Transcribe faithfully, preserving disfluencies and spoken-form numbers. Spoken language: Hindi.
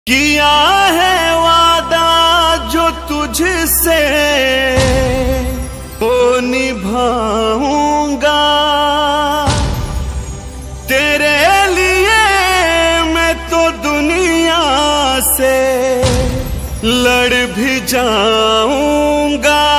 किया है वादा जो तुझसे वो निभाऊंगा, तेरे लिए मैं तो दुनिया से लड़ भी जाऊंगा।